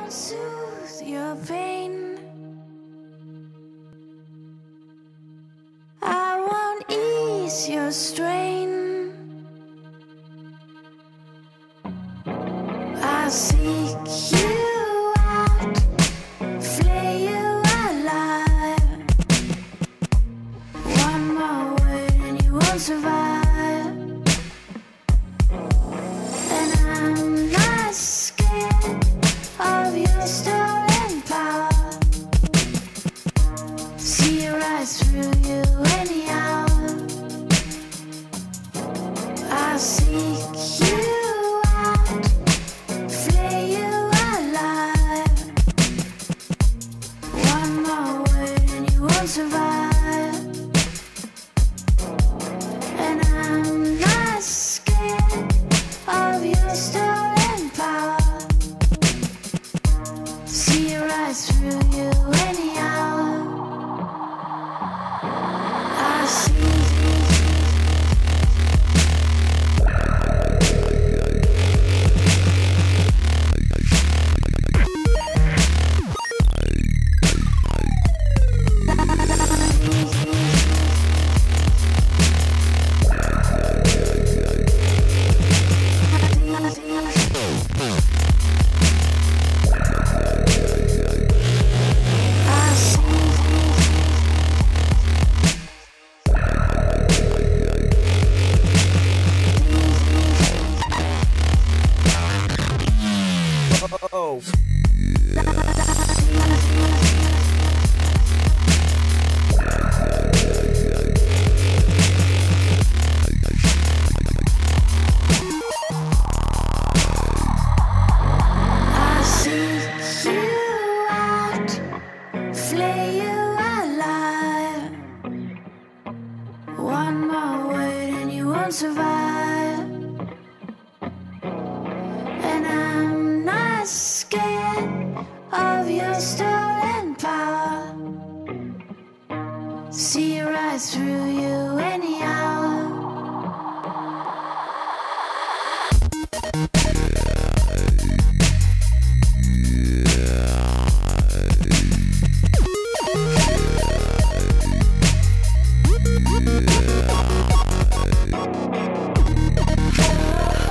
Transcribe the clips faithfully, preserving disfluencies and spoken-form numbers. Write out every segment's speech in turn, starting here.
won't soothe your pain. I won't ease your strain. I'll seek you out, flay you alive. One more word and you won't survive. And I'm not scared of your stolen power. See right through you anyhow. I'll seek you out, flay you alive. One more word and you won't survive. And I'm not scared of your stolen power. See right through you anyhow. I see. Oh. I'll seek you out, flay you alive. One more word and you won't survive. And I'm not scared of your stolen power. See right through you anyhow.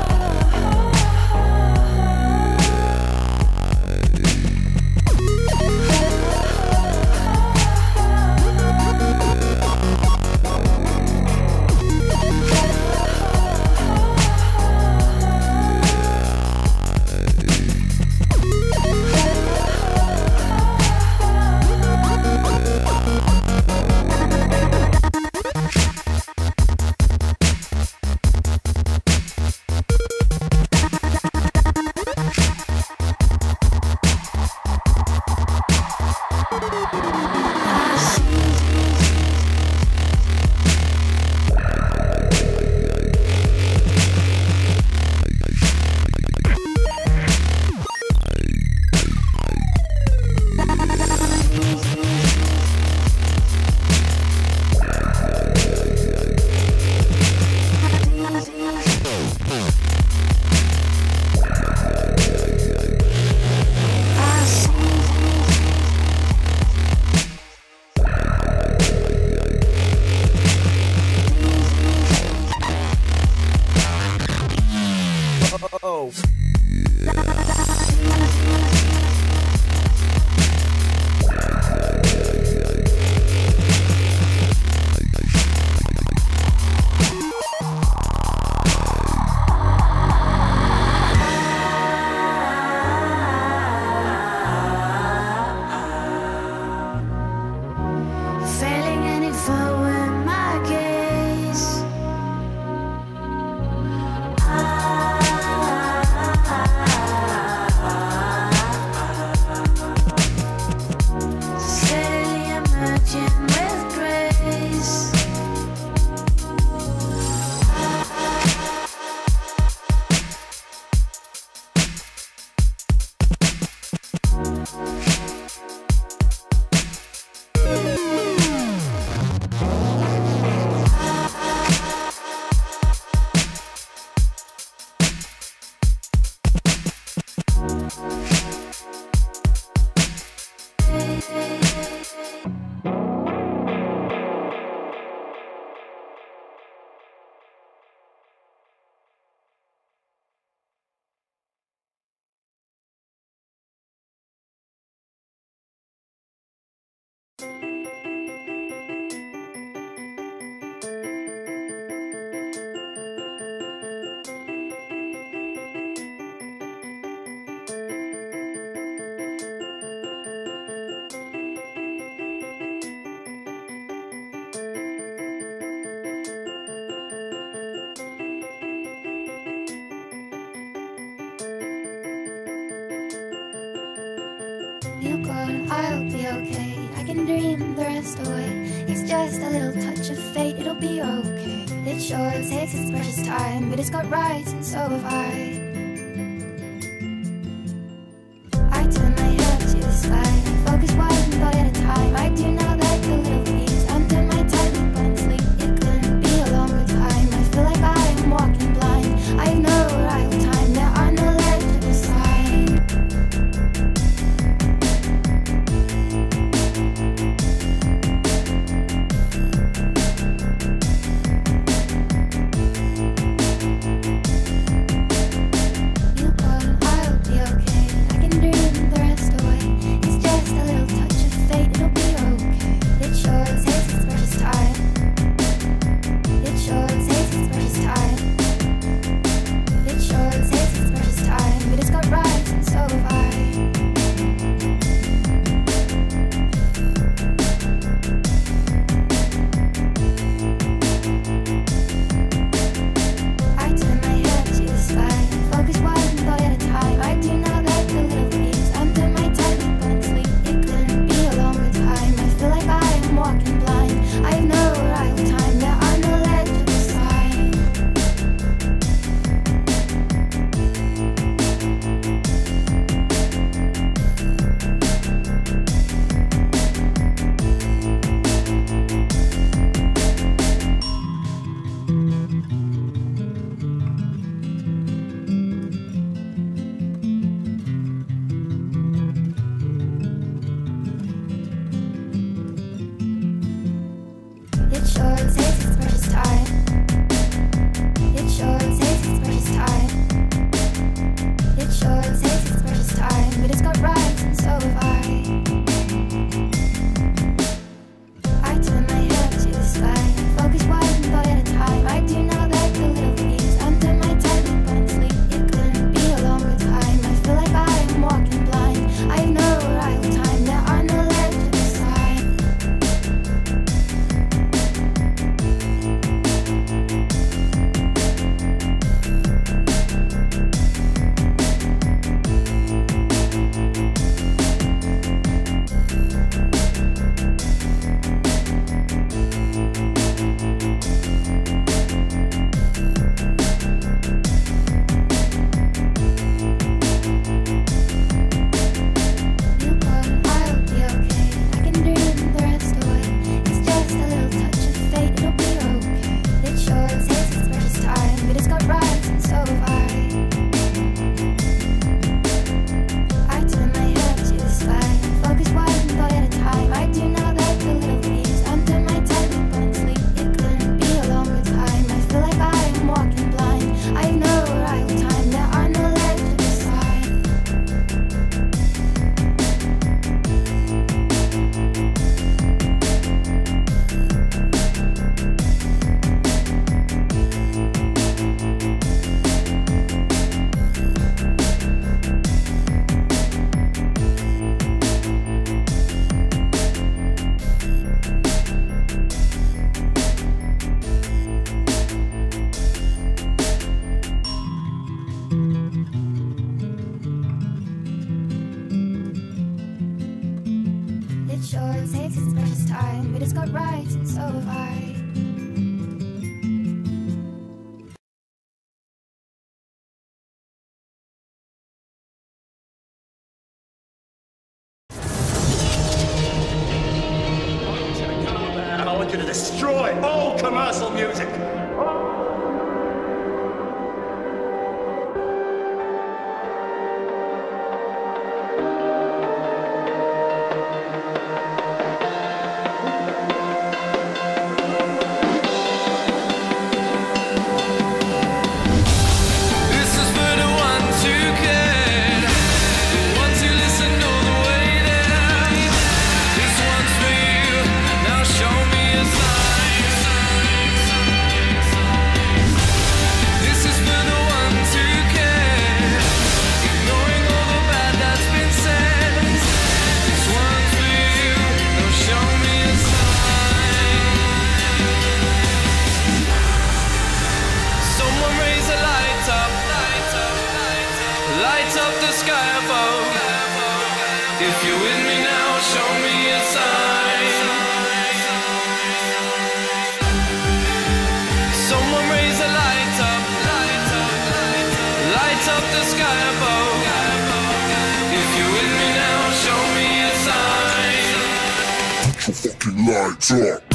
Yeah. gone, I'll be okay. I can dream the rest away. It's just a little touch of fate, it'll be okay. It sure takes its precious time, but it's got rights and so have I. I turn my head to the sky, focus one thought at a time. I do know that the little things under my tightrope and sleep. It couldn't be a longer time. I feel like I am walking blind. I have no arrival time, there are no legible signs. You gone, I'll be okay. I can dream the rest away. It's just a little touch of fate, it'll be okay. It sure takes its precious time. It sure takes its precious time. It sure takes its precious time, but it's got rights and so have I. I turn my head to the sky, focus one thought at a time. I do know that the little things under my tightrope and sleep. It couldn't be a longer time. I feel like I am walking blind. I have no arrival time, there are no legible signs. It sure takes its precious time. It sure takes its precious time. It sure takes its precious time, but it's got rights and so have I. I turn my head to the sky, focus one thought at a time. I do know that the little things under my tightrope and sleep. It couldn't be a longer time. I feel like I am walking blind. I have no arrival time, there are no legible signs. You gone, I'll be okay. I can dream the rest away. It's just a little touch of fate, it'll be okay. It sure takes its precious time, but it's got rights and so have I. I turn my head to the sky, focus one thought at a time. I do know that the little things under my tightrope and sleep. It couldn't be a longer time. I feel like I am walking blind. I have no arrival time, there are no legible signs. It sure takes its precious time, but it's got rights and so have I. I want you to destroy all commercial music. This is for the ones who care, the ones who listen all the way there. This one's for you, now show me a sign. This is for the ones who care, ignoring all the bad that's been said. This one's for you, now show me a sign. Someone raise a light up, light up the sky above. If you're with me now, show me a sign. Someone raise a light up, light up, light up the sky above. If you're with me now, show me a sign. Put your fucking lights up.